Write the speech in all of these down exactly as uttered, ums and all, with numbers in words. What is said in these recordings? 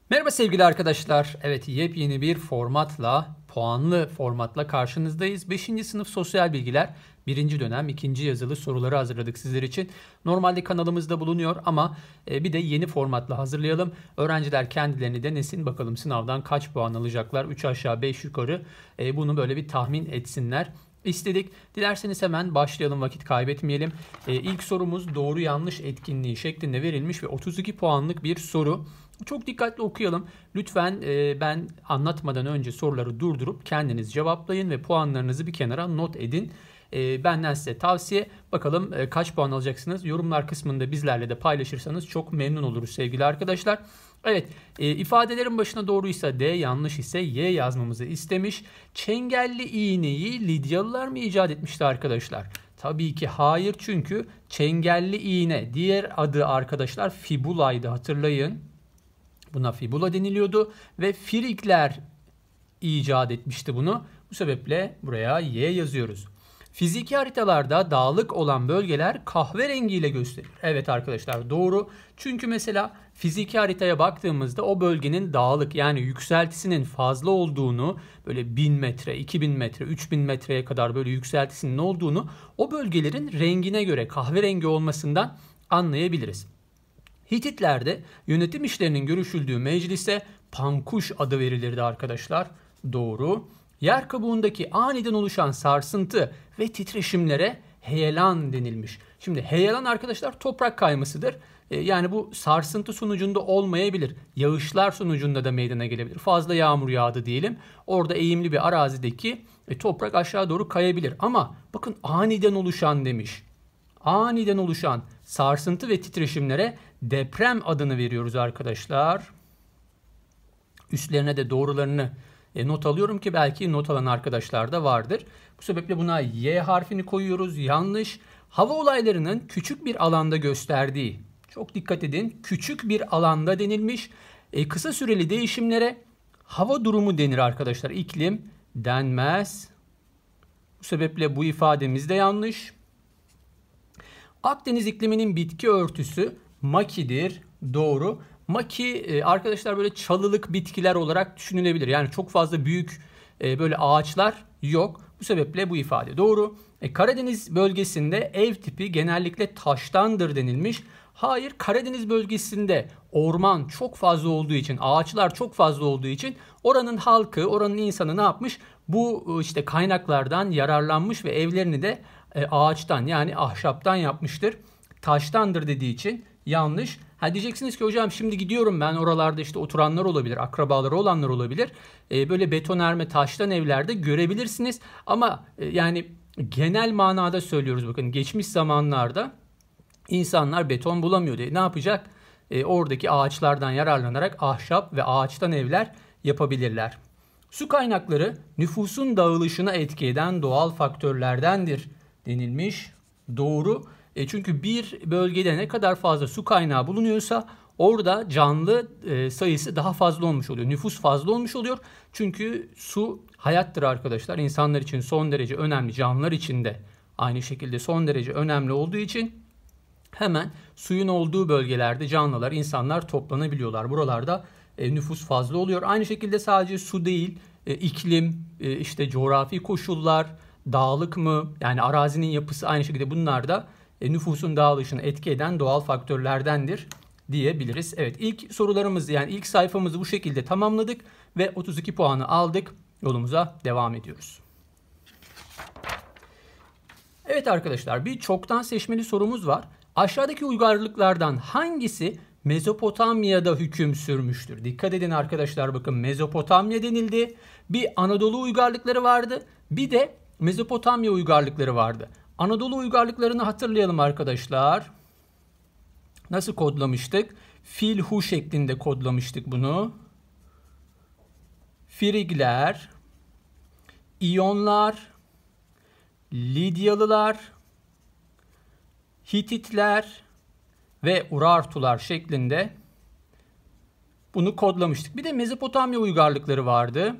Merhaba sevgili arkadaşlar. Evet, yepyeni bir formatla, puanlı formatla karşınızdayız. beşinci sınıf sosyal bilgiler birinci dönem ikinci yazılı soruları hazırladık sizler için. Normalde kanalımızda bulunuyor ama e, bir de yeni formatla hazırlayalım. Öğrenciler kendilerini denesin, bakalım sınavdan kaç puan alacaklar. üç aşağı beş yukarı e, bunu böyle bir tahmin etsinler istedik. Dilerseniz hemen başlayalım, vakit kaybetmeyelim. E, ilk sorumuz doğru yanlış etkinliği şeklinde verilmiş ve otuz iki puanlık bir soru. Çok dikkatli okuyalım. Lütfen e, ben anlatmadan önce soruları durdurup kendiniz cevaplayın ve puanlarınızı bir kenara not edin. E, benden size tavsiye. Bakalım e, kaç puan alacaksınız? Yorumlar kısmında bizlerle de paylaşırsanız çok memnun oluruz sevgili arkadaşlar. Evet, e, ifadelerin başına doğruysa D, yanlış ise Y yazmamızı istemiş. Çengelli iğneyi Lidyalılar mı icat etmişti arkadaşlar? Tabii ki hayır, çünkü çengelli iğne diğer adı arkadaşlar fibulaydı, hatırlayın. Buna fibula deniliyordu ve Frigler icat etmişti bunu. Bu sebeple buraya Y yazıyoruz. Fiziki haritalarda dağlık olan bölgeler kahverengiyle gösterilir. Evet arkadaşlar, doğru. Çünkü mesela fiziki haritaya baktığımızda o bölgenin dağlık, yani yükseltisinin fazla olduğunu, böyle bin metre, iki bin metre, üç bin metreye kadar böyle yükseltisinin olduğunu o bölgelerin rengine göre kahverengi olmasından anlayabiliriz. Hititlerde yönetim işlerinin görüşüldüğü meclise pankuş adı verilirdi arkadaşlar. Doğru. Yer kabuğundaki aniden oluşan sarsıntı ve titreşimlere heyelan denilmiş. Şimdi heyelan arkadaşlar toprak kaymasıdır. E, yani bu sarsıntı sonucunda olmayabilir. Yağışlar sonucunda da meydana gelebilir. Fazla yağmur yağdı diyelim. Orada eğimli bir arazideki e, toprak aşağı doğru kayabilir. Ama bakın aniden oluşan demiş. Aniden oluşan sarsıntı ve titreşimlere deprem adını veriyoruz arkadaşlar. Üstlerine de doğrularını e, not alıyorum ki belki not alan arkadaşlar da vardır. Bu sebeple buna Y harfini koyuyoruz. Yanlış. Hava olaylarının küçük bir alanda gösterdiği. Çok dikkat edin. Küçük bir alanda denilmiş. E, kısa süreli değişimlere hava durumu denir arkadaşlar. İklim denmez. Bu sebeple bu ifademiz de yanlış. Akdeniz ikliminin bitki örtüsü makidir. Doğru. Maki arkadaşlar böyle çalılık bitkiler olarak düşünülebilir. Yani çok fazla büyük böyle ağaçlar yok. Bu sebeple bu ifade doğru. E, Karadeniz bölgesinde ev tipi genellikle taştandır denilmiş. Hayır, Karadeniz bölgesinde orman çok fazla olduğu için, ağaçlar çok fazla olduğu için oranın halkı, oranın insanı ne yapmış? Bu işte kaynaklardan yararlanmış ve evlerini de ağaçtan, yani ahşaptan yapmıştır. Taştandır dediği için yanlış. Ha diyeceksiniz ki hocam şimdi gidiyorum ben, oralarda işte oturanlar olabilir, akrabaları olanlar olabilir. E, böyle betonarme taştan evlerde görebilirsiniz. Ama e, yani genel manada söylüyoruz, bakın geçmiş zamanlarda insanlar beton bulamıyordu. E, ne yapacak? E, oradaki ağaçlardan yararlanarak ahşap ve ağaçtan evler yapabilirler. Su kaynakları nüfusun dağılışına etki eden doğal faktörlerdendir denilmiş. Doğru. E çünkü bir bölgede ne kadar fazla su kaynağı bulunuyorsa orada canlı e, sayısı daha fazla olmuş oluyor. Nüfus fazla olmuş oluyor. Çünkü su hayattır arkadaşlar. İnsanlar için son derece önemli. Canlılar için de aynı şekilde son derece önemli olduğu için hemen suyun olduğu bölgelerde canlılar, insanlar toplanabiliyorlar. Buralarda e, nüfus fazla oluyor. Aynı şekilde sadece su değil, e, iklim, e, işte coğrafi koşullar, dağlık mı, yani arazinin yapısı, aynı şekilde bunlar da e, nüfusun dağılışını etki eden doğal faktörlerdendir diyebiliriz. Evet, ilk sorularımızı, yani ilk sayfamızı bu şekilde tamamladık ve otuz iki puanı aldık. Yolumuza devam ediyoruz. Evet arkadaşlar, bir çoktan seçmeli sorumuz var. Aşağıdaki uygarlıklardan hangisi Mezopotamya'da hüküm sürmüştür? Dikkat edin arkadaşlar, bakın Mezopotamya denildi. Bir Anadolu uygarlıkları vardı, bir de Mezopotamya uygarlıkları vardı. Anadolu uygarlıklarını hatırlayalım arkadaşlar. Nasıl kodlamıştık? Filhu şeklinde kodlamıştık bunu. Frigler, İyonlar, Lidyalılar, Hititler ve Urartular şeklinde bunu kodlamıştık. Bir de Mezopotamya uygarlıkları vardı.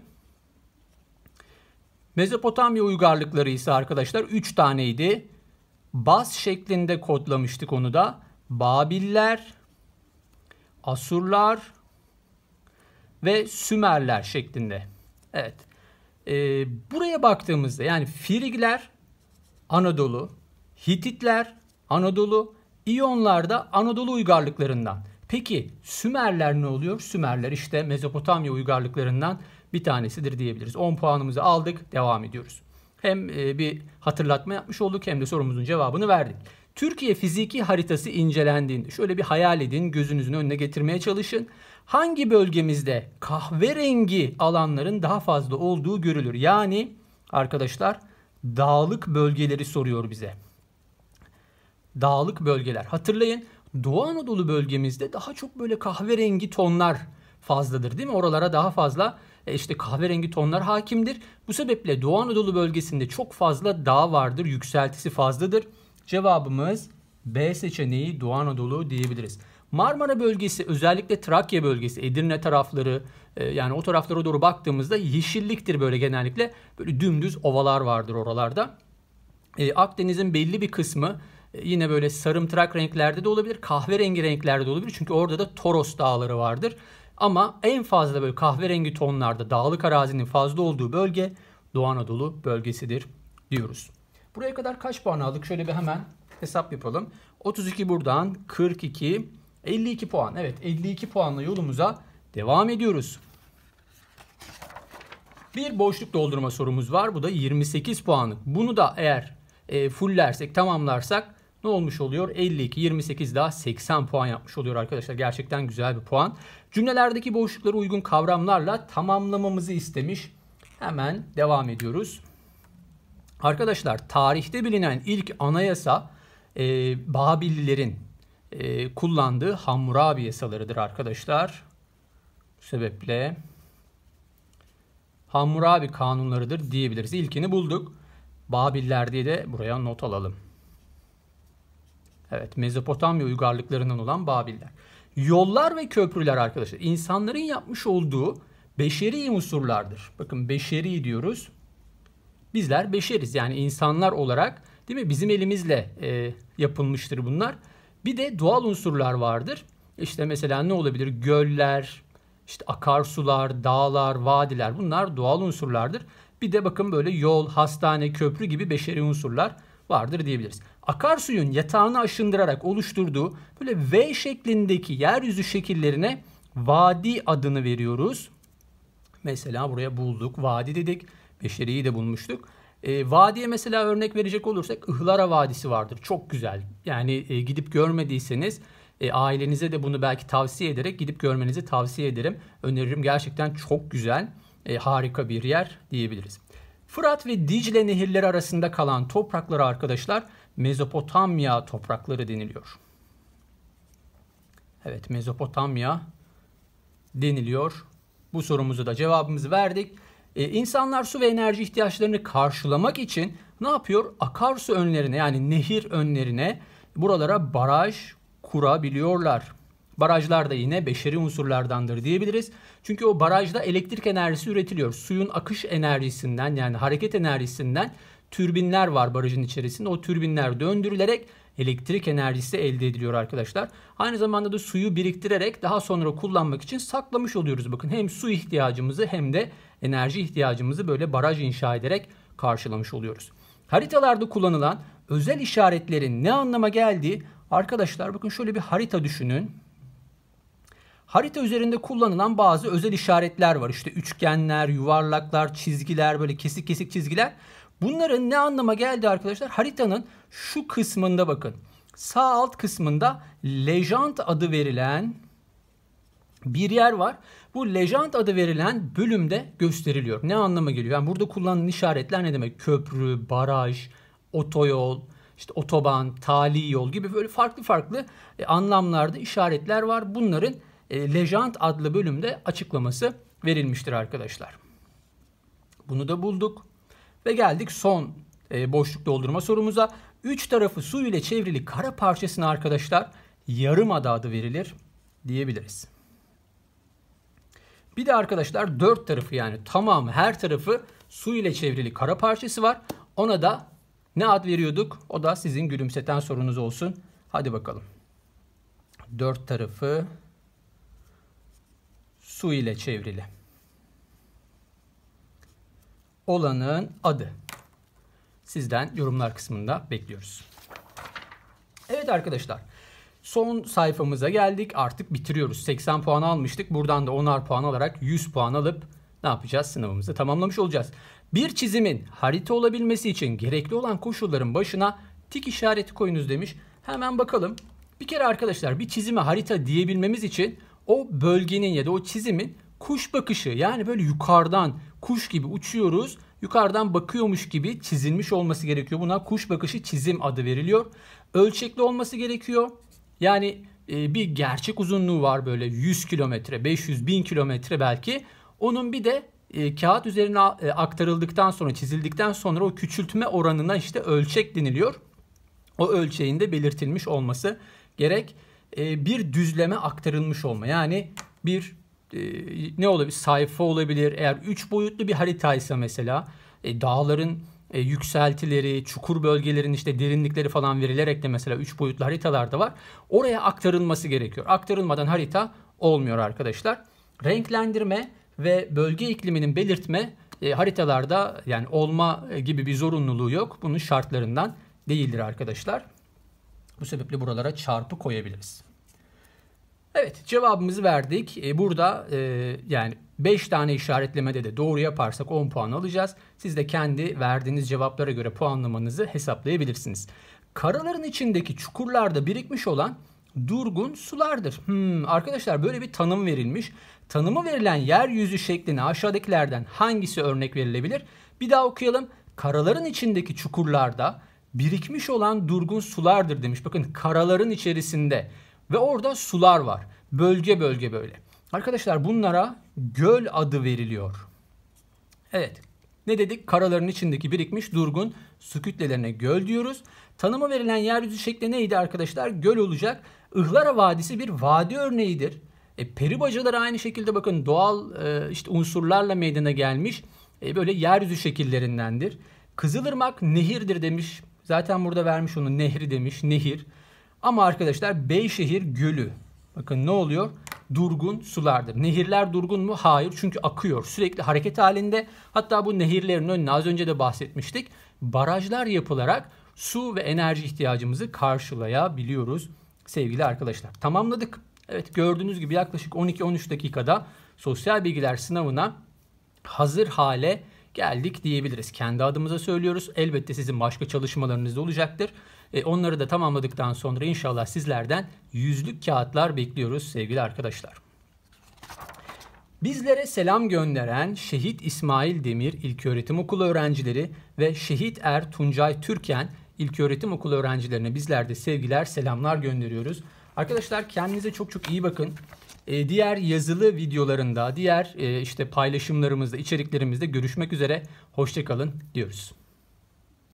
Mezopotamya uygarlıkları ise arkadaşlar üç taneydi. Bas şeklinde kodlamıştık onu da. Babiller, Asurlar ve Sümerler şeklinde. Evet. Ee, buraya baktığımızda yani Frigler Anadolu, Hititler Anadolu, İyonlar da Anadolu uygarlıklarından. Peki Sümerler ne oluyor? Sümerler işte Mezopotamya uygarlıklarından bir tanesidir diyebiliriz. on puanımızı aldık, devam ediyoruz. Hem bir hatırlatma yapmış olduk hem de sorumuzun cevabını verdik. Türkiye fiziki haritası incelendiğinde şöyle bir hayal edin, gözünüzün önüne getirmeye çalışın. Hangi bölgemizde kahverengi alanların daha fazla olduğu görülür? Yani arkadaşlar dağlık bölgeleri soruyor bize. Dağlık bölgeler. Hatırlayın, Doğu Anadolu bölgemizde daha çok böyle kahverengi tonlar fazladır değil mi? Oralara daha fazla işte kahverengi tonlar hakimdir. Bu sebeple Doğu Anadolu bölgesinde çok fazla dağ vardır, yükseltisi fazladır. Cevabımız B seçeneği, Doğu Anadolu diyebiliriz. Marmara bölgesi, özellikle Trakya bölgesi, Edirne tarafları, yani o taraflara doğru baktığımızda yeşilliktir böyle genellikle. Böyle dümdüz ovalar vardır oralarda. Akdeniz'in belli bir kısmı yine böyle sarımtırak renklerde de olabilir, kahverengi renklerde de olabilir. Çünkü orada da Toros dağları vardır. Ama en fazla böyle kahverengi tonlarda dağlık arazinin fazla olduğu bölge Doğu Anadolu bölgesidir diyoruz. Buraya kadar kaç puan aldık? Şöyle bir hemen hesap yapalım. otuz iki buradan, kırk iki, elli iki puan. Evet, elli iki puanla yolumuza devam ediyoruz. Bir boşluk doldurma sorumuz var. Bu da yirmi sekiz puanlık. Bunu da eğer e, fullersek, tamamlarsak ne olmuş oluyor? elli iki, yirmi sekiz daha seksen puan yapmış oluyor arkadaşlar. Gerçekten güzel bir puan. Cümlelerdeki boşluklara uygun kavramlarla tamamlamamızı istemiş. Hemen devam ediyoruz. Arkadaşlar tarihte bilinen ilk anayasa e, Babililerin e, kullandığı Hammurabi yasalarıdır arkadaşlar. Bu sebeple Hammurabi kanunlarıdır diyebiliriz. İlkini bulduk. Babiller diye de buraya not alalım. Evet, Mezopotamya uygarlıklarından olan Babiller. Yollar ve köprüler arkadaşlar insanların yapmış olduğu beşeri unsurlardır. Bakın beşeri diyoruz. Bizler beşeriz yani insanlar olarak, değil mi? Bizim elimizle e, yapılmıştır bunlar. Bir de doğal unsurlar vardır. İşte mesela ne olabilir? Göller, işte akarsular, dağlar, vadiler, bunlar doğal unsurlardır. Bir de bakın böyle yol, hastane, köprü gibi beşeri unsurlar vardır diyebiliriz. Akarsuyun yatağını aşındırarak oluşturduğu böyle V şeklindeki yeryüzü şekillerine vadi adını veriyoruz. Mesela buraya bulduk, vadi dedik. Beşeriyi de bulmuştuk. E, vadiye mesela örnek verecek olursak Ihlara Vadisi vardır. Çok güzel. Yani e, gidip görmediyseniz e, ailenize de bunu belki tavsiye ederek gidip görmenizi tavsiye ederim. Öneririm. Gerçekten çok güzel. E, harika bir yer diyebiliriz. Fırat ve Dicle nehirleri arasında kalan topraklara arkadaşlar Mezopotamya toprakları deniliyor. Evet, Mezopotamya deniliyor. Bu sorumuzu da cevabımızı verdik. Ee, insanlar su ve enerji ihtiyaçlarını karşılamak için ne yapıyor? Akarsu önlerine yani nehir önlerine buralara baraj kurabiliyorlar. Barajlar da yine beşeri unsurlardandır diyebiliriz. Çünkü o barajda elektrik enerjisi üretiliyor. Suyun akış enerjisinden yani hareket enerjisinden türbinler var barajın içerisinde. O türbinler döndürülerek elektrik enerjisi elde ediliyor arkadaşlar. Aynı zamanda da suyu biriktirerek daha sonra kullanmak için saklamış oluyoruz. Bakın hem su ihtiyacımızı hem de enerji ihtiyacımızı böyle baraj inşa ederek karşılamış oluyoruz. Haritalarda kullanılan özel işaretlerin ne anlama geldiği arkadaşlar bakın şöyle bir harita düşünün. Harita üzerinde kullanılan bazı özel işaretler var. İşte üçgenler, yuvarlaklar, çizgiler, böyle kesik kesik çizgiler. Bunların ne anlama geldi arkadaşlar? Haritanın şu kısmında bakın. Sağ alt kısmında Lejant adı verilen bir yer var. Bu Lejant adı verilen bölümde gösteriliyor. Ne anlama geliyor? Yani burada kullanılan işaretler ne demek? Köprü, baraj, otoyol, işte otoban, tali yol gibi böyle farklı farklı e, anlamlarda işaretler var. Bunların e, Lejant adlı bölümde açıklaması verilmiştir arkadaşlar. Bunu da bulduk. Ve geldik son e, boşluk doldurma sorumuza. Üç tarafı su ile çevrili kara parçasına arkadaşlar yarımada adı verilir diyebiliriz. Bir de arkadaşlar dört tarafı yani tamamı her tarafı su ile çevrili kara parçası var. Ona da ne ad veriyorduk? O da sizin gülümseten sorunuz olsun. Hadi bakalım. Dört tarafı su su ile çevrili olanın adı. Sizden yorumlar kısmında bekliyoruz. Evet arkadaşlar. Son sayfamıza geldik. Artık bitiriyoruz. seksen puan almıştık. Buradan da onar puan alarak yüz puan alıp ne yapacağız? Sınavımızı tamamlamış olacağız. Bir çizimin harita olabilmesi için gerekli olan koşulların başına tik işareti koyunuz demiş. Hemen bakalım. Bir kere arkadaşlar bir çizime harita diyebilmemiz için o bölgenin ya da o çizimin kuş bakışı, yani böyle yukarıdan kuş gibi uçuyoruz, yukarıdan bakıyormuş gibi çizilmiş olması gerekiyor. Buna kuş bakışı çizim adı veriliyor. Ölçekli olması gerekiyor. Yani e, bir gerçek uzunluğu var, böyle yüz kilometre, beş yüz, bin kilometre belki. Onun bir de e, kağıt üzerine e, aktarıldıktan sonra, çizildikten sonra o küçültme oranına işte ölçek deniliyor. O ölçeğin de belirtilmiş olması gerek. E, bir düzleme aktarılmış olma. Yani bir e, ne olabilir? Sayfa olabilir. Eğer üç boyutlu bir haritaysa mesela e, dağların e, yükseltileri, çukur bölgelerin işte derinlikleri falan verilerek de mesela üç boyutlu haritalarda var. Oraya aktarılması gerekiyor. Aktarılmadan harita olmuyor arkadaşlar. Renklendirme ve bölge ikliminin belirtme e, haritalarda yani olma gibi bir zorunluluğu yok. Bunun şartlarından değildir arkadaşlar. Bu sebeple buralara çarpı koyabiliriz. Evet, cevabımızı verdik. E, burada e, yani beş tane işaretlemede de doğru yaparsak on puan alacağız. Siz de kendi verdiğiniz cevaplara göre puanlamanızı hesaplayabilirsiniz. Karaların içindeki çukurlarda birikmiş olan durgun sulardır. Hmm, arkadaşlar böyle bir tanım verilmiş. Tanımı verilen yeryüzü şekline aşağıdakilerden hangisi örnek verilebilir? Bir daha okuyalım. Karaların içindeki çukurlarda birikmiş olan durgun sulardır demiş. Bakın karaların içerisinde ve orada sular var. Bölge bölge böyle. Arkadaşlar bunlara göl adı veriliyor. Evet. Ne dedik? Karaların içindeki birikmiş durgun su kütlelerine göl diyoruz. Tanımı verilen yeryüzü şekli neydi arkadaşlar? Göl olacak. Ihlara Vadisi bir vadi örneğidir. E, peri bacaları aynı şekilde bakın doğal e, işte unsurlarla meydana gelmiş e, böyle yeryüzü şekillerindendir. Kızılırmak nehirdir demiş. Zaten burada vermiş onu, nehri demiş, nehir. Ama arkadaşlar Beyşehir Gölü. Bakın ne oluyor? Durgun sulardır. Nehirler durgun mu? Hayır. Çünkü akıyor. Sürekli hareket halinde. Hatta bu nehirlerin önüne az önce de bahsetmiştik. Barajlar yapılarak su ve enerji ihtiyacımızı karşılayabiliyoruz sevgili arkadaşlar. Tamamladık. Evet, gördüğünüz gibi yaklaşık on iki on üç dakikada sosyal bilgiler sınavına hazır hale geldik diyebiliriz. Kendi adımıza söylüyoruz. Elbette sizin başka çalışmalarınız da olacaktır. E, onları da tamamladıktan sonra inşallah sizlerden yüzlük kağıtlar bekliyoruz sevgili arkadaşlar. Bizlere selam gönderen Şehit İsmail Demir İlköğretim Okulu öğrencileri ve Şehit Er Tuncay Türken İlköğretim Okulu öğrencilerine bizler de sevgiler, selamlar gönderiyoruz. Arkadaşlar kendinize çok çok iyi bakın. Ee, diğer yazılı videolarında, diğer e, işte paylaşımlarımızda, içeriklerimizde görüşmek üzere. Hoşça kalın diyoruz.